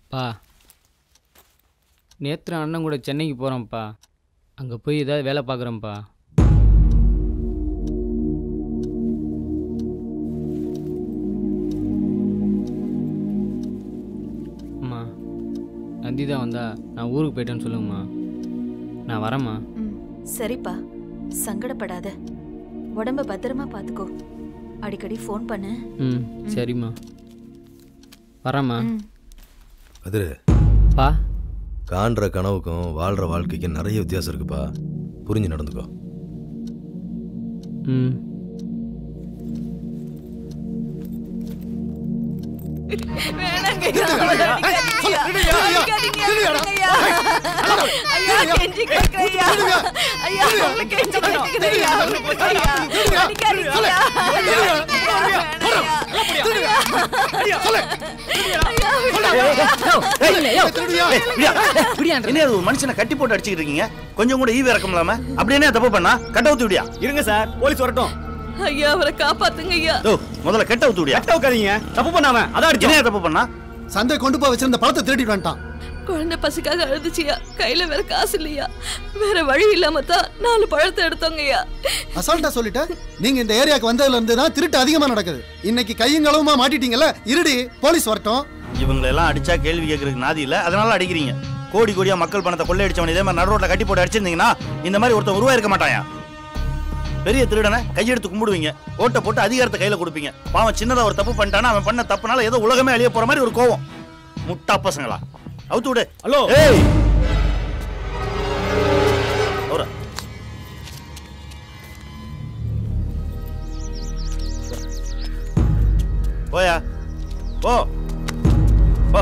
பா நேற்று அண்ணன் கூட சென்னைக்கு போகிறோம்ப்பா. அங்கே போய் ஏதாவது வேலை பார்க்குறோம்ப்பா. அம்மா நந்தி தான் வந்தா நான் ஊருக்கு போயிட்டேன்னு சொல்லுங்கம்மா. நான் வரேம்மா. சரிப்பா, சங்கடப்படாத. உடம்ப பத்திரமா பார்த்துக்கோ. அடிக்கடி ஃபோன் பண்ணு. சரிம்மா, வரேம்மா. அது பா, காண்ற கனவுக்கும் வாழ்ற வாழ்க்கைக்கும் நிறைய வித்தியாசம் இருக்குப்பா. புரிஞ்சு நடந்துக்கோ. மனுஷனை கட்டி போட்டு அடிச்சுக்கிட்டு இருக்கீங்க. கொஞ்சம் கூட ஈவு இறக்கம் இல்லாம அப்படியே தப்பு பண்ணா கட்ட ஊத்து விடியா? இருங்க சார், போலீஸ் வரட்டும். ஐயா அவரை காப்பாத்துங்க ஐயா. முதல்ல கட்ட ஊத்து விடியா? கட்ட ஊக்காதீங்க. தப்பு பண்ணாம அதான் அடிச்சு. என்ன தப்பு பண்ணா? சந்தை கொண்டு போய் வச்சிருந்த பழத்தை திருடிட்டு வந்துட்டான். குழந்தை பசிக்காக அழுதுச்சியா. கையில வேற காசு இல்லையா. வேற வழி இல்லாம தான் 4 பழத்தை எடுத்தோங்கய்யா. அசால்ட்டா சொல்லிட்ட. நீங்க இந்த ஏரியாக்கு வந்ததுல இருந்து தான் திருட்டு அதிகமா நடக்குது. இன்னைக்கு கையும் களவுமா மாட்டிட்டீங்கல்ல, இருடி, போலீஸ் வரட்டும். இவங்களெல்லாம் அடிச்சா கேள்வி கேட்கறதுக்கு நாதி இல்ல, அதனால அடிக்கிறீங்க. கோடி கோடியா மக்கள் பணத்தை கொள்ளையடிச்சவன் இதே மாதிரி நடு ரோட்ல கட்டி போட்டு அடிச்சிருந்தீங்கன்னா இந்த மாதிரி ஒருத்தன் உருவாயிருக்க மாட்டாயா? பெரிய திருடனை கையெடுத்து கும்பிடுவீங்க, ஓட்ட போட்டு அதிகாரத்தை கையில கொடுப்பீங்க. பாவம் சின்னதா ஒரு தப்பு பண்ணிட்டானா அவன் பண்ண தப்புனால ஏதோ உலகமே அழிய போற மாதிரி ஒரு கோவம். முட்டா பசங்களா, அவுத்து விடு. ஹலோ, ஏய் ஓரா போயா, போ போ.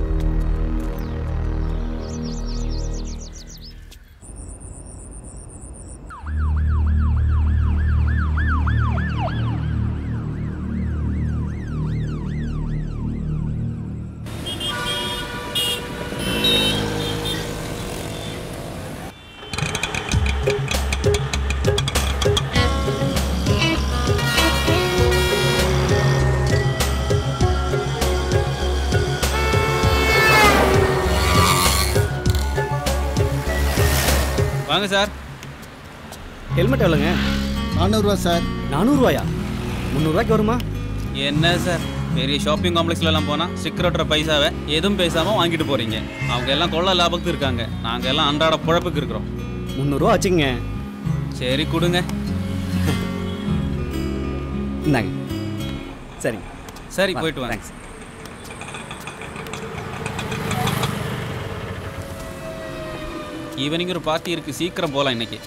வாங்க சார். ஹெல்மெட் எவ்வளோங்க? 400 ரூபா சார். 400 ரூபாயா? 300 ரூபாய்க்கு வருமா? என்ன சார், பெரிய ஷாப்பிங் காம்ப்ளெக்ஸ்லாம் போனால் ஸ்டிக்கர் ஒட்டுற பைசாவை எதுவும் பேசாமல் வாங்கிட்டு போகிறீங்க. அவங்க எல்லாம் கொள்ள லாபத்துக்கு இருக்காங்க, நாங்கள் எல்லாம் அன்றாட பொழப்புக்கு இருக்கிறோம். 300 ரூபா வச்சுங்க. சரி கொடுங்க. இந்தாங்க. சரிங்க. சரி போயிட்டு வாங்க. தேங்க்ஸ். ஈவினிங் ஒரு பார்ட்டி இருக்கு, சீக்கிரம் போலாம் இன்னைக்கு.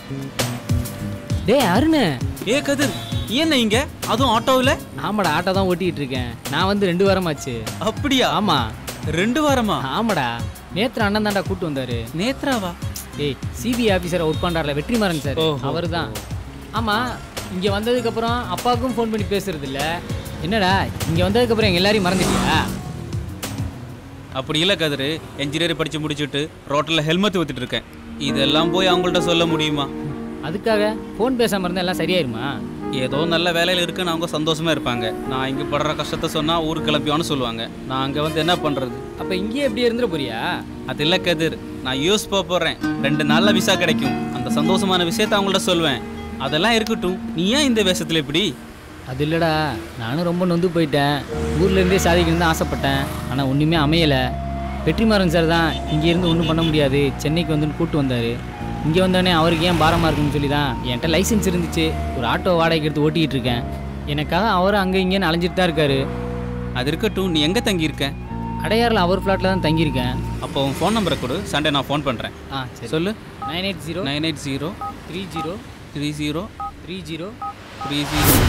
டேய் அருண். ஏ கதிர், என்ன இங்க? அதுவும் ஆட்டோவில்? ஆமாடா, ஆட்டோ தான் ஓட்டிகிட்டு இருக்கேன். நான் வந்து 2 வாரமாச்சு. அப்படியா? ஆமா. 2 வாரமா? ஆமாடா, நேற்று அண்ணன் தாண்டா கூட்டு வந்தாரு. நேத்ராவா? டேய் சிபிஐ ஆஃபீஸரை ஒர்க் பண்ணுறாருல வெற்றிமாறன் சார், அவர் தான். ஆமாம், இங்கே வந்ததுக்கப்புறம் அப்பாவுக்கும் ஃபோன் பண்ணி பேசுறது இல்லை. என்னடா இங்கே வந்ததுக்கப்புறம் எங்கள் எல்லாரையும் மறந்துட்டியா? அப்படி இல்லை கதிர், என்ஜினியர் படித்து முடிச்சுட்டு ரோட்டில் ஹெல்மெட் ஊற்றிட்டு இருக்கேன். இதெல்லாம் போய் அவங்கள்ட்ட சொல்ல முடியுமா? அதுக்காக ஃபோன் பேசாமல் இருந்தால் எல்லாம் சரியாயிருமா? ஏதோ நல்ல வேலையில் இருக்குன்னு அவங்க சந்தோஷமாக இருப்பாங்க. நான் இங்கே படுற கஷ்டத்தை சொன்னால் ஊருக்கு கிளம்பியான்னு சொல்லுவாங்க. நான் அங்கே வந்து என்ன பண்ணுறது? அப்போ இங்கேயே எப்படி இருந்துட போறியா? அது இல்லை கதிர், நான் யூஎஸ் போக போகிறேன். 2 நாளில் விசா கிடைக்கும். அந்த சந்தோஷமான விஷயத்தை அவங்கள்ட்ட சொல்லுவேன். அதெல்லாம் இருக்கட்டும், நீ ஏன் இந்த வேஷத்தில் எப்படி? அது இல்லைடா, நானும் ரொம்ப நொந்து போயிட்டேன். ஊர்லேருந்தே சாதிக்கணும்னு தான் ஆசைப்பட்டேன், ஆனால் ஒன்றுமே அமையலை. வெற்றிமாறன் சார் தான் இங்கேருந்து ஒன்றும் பண்ண முடியாது, சென்னைக்கு வந்துன்னு கூப்பிட்டு வந்தார். இங்கே வந்தோடனே அவருக்கு ஏன் பாரமாக இருக்குன்னு சொல்லி தான் என்கிட்ட லைசன்ஸ் இருந்துச்சு, ஒரு ஆட்டோ வாடகைக்கு எடுத்து ஓட்டிகிட்டு இருக்கேன். எனக்காக அவர் அங்கே இங்கேன்னு அலைஞ்சிட்டு தான் இருக்காரு. அது இருக்கட்டும், நீ எங்கே தங்கியிருக்கேன்? அடையாறில் அவர் ஃப்ளாட்டில் தான் தங்கியிருக்கேன். அப்போ உன் ஃபோன் நம்பரை கொடு, சண்டே நான் ஃபோன் பண்ணுறேன். சரி சொல்லு. 980 30 30 30 30.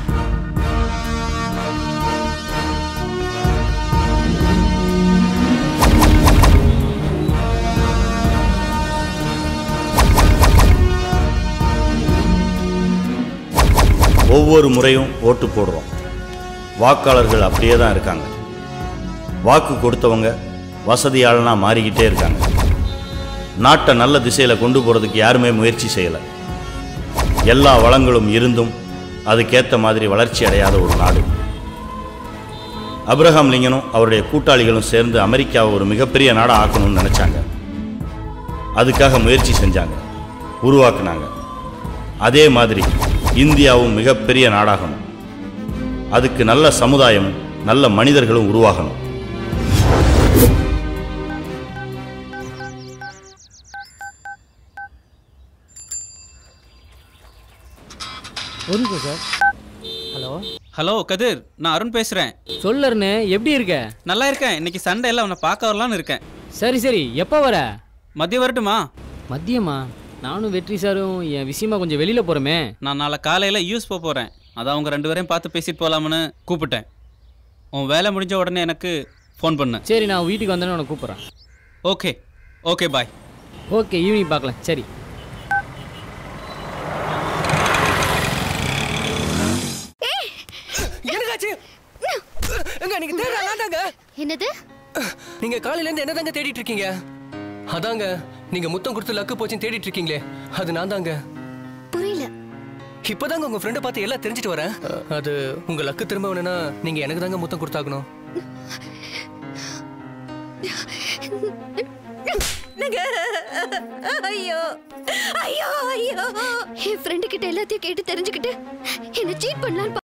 ஒவ்வொரு முறையும் ஓட்டு போடுறோம், வாக்காளர்கள் அப்படியே தான் இருக்காங்க. வாக்கு கொடுத்தவங்க வசதியாளனா மாறிக்கிட்டே இருக்காங்க. நாட்டை நல்ல திசையில் கொண்டு போகிறதுக்கு யாருமே முயற்சி செய்யலை. எல்லா வளங்களும் இருந்தும் அதுக்கேற்ற மாதிரி வளர்ச்சி அடையாத ஒரு நாடு. அப்ரஹாம் லிங்கனும் அவருடைய கூட்டாளிகளும் சேர்ந்து அமெரிக்காவை ஒரு மிகப்பெரிய நாடாக ஆக்கணும்னு நினச்சாங்க. அதுக்காக முயற்சி செஞ்சாங்க, உருவாக்குனாங்க. அதே மாதிரி இந்தியாவும் மிகப்பெரிய நாடாகணும். அதுக்கு நல்ல சமுதாயம், நல்ல மனிதர்களும் உருவாகணும். ஒரு நிமிஷம் சார். ஹலோ ஹலோ கதிர், நான் அருண் பேசுகிறேன். சொல்லருண்ணே, எப்படி இருக்க? நல்லா இருக்கேன். இன்னைக்கு சண்டே எல்லாம் உன்னை பார்க்க வரலான்னு இருக்கேன். சரி சரி, எப்போ வர? மதியம் வரட்டுமா? மதியமா? நானும் வெற்றி சாரும் என் விஷயமா கொஞ்சம் வெளியில் போகிறோமே. நான் நாளை காலையில் யூஸ் போகிறேன். அதான் அவங்க 2 பேரையும் பார்த்து பேசிட்டு போகலாம்னு கூப்பிட்டேன். உன் வேலை முடிஞ்ச உடனே எனக்கு ஃபோன் பண்ணு. சரி, நான் வீட்டுக்கு வந்தேன்னு உனக்கு கூப்பிட்றேன். Okay okay, bye. Okay, evening பார்க்கலாம். சரி. நீங்க தேடாங்க. என்னது? நீங்க காலையில இருந்து என்னதாங்க தேடிட்டு இருக்கீங்க? அதாங்க நீங்க முத்தம் கொடுத்து லக்கு போச்சுன்னு தேடிட்டு இருக்கீங்களே, அது நான் தாங்க. புரியல. இப்பதாங்க உங்க ஃப்ரெண்டை பார்த்து எல்லாம் தெரிஞ்சுட்டு வரேன். அது உங்க லக்கு திரும்ப வேணும்னா நீங்க எனக்கு தாங்க முத்தம் கொடுத்தாகணும். ஐயோ ஐயோ ஐயோ, என் ஃப்ரெண்டு கிட்ட எல்லாத்தையும் கேட்டு தெரிஞ்சுக்கிட்டு என்ன சீட் பண்ணலான்னு